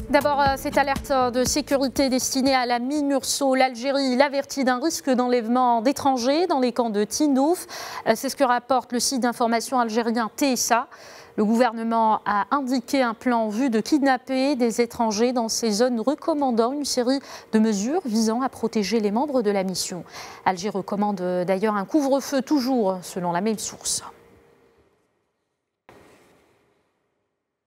D'abord, cette alerte de sécurité destinée à la MINURSO. L'Algérie l'avertit d'un risque d'enlèvement d'étrangers dans les camps de Tindouf. C'est ce que rapporte le site d'information algérien TSA. Le gouvernement a indiqué un plan en vue de kidnapper des étrangers dans ces zones, recommandant une série de mesures visant à protéger les membres de la mission. Alger recommande d'ailleurs un couvre-feu toujours selon la même source.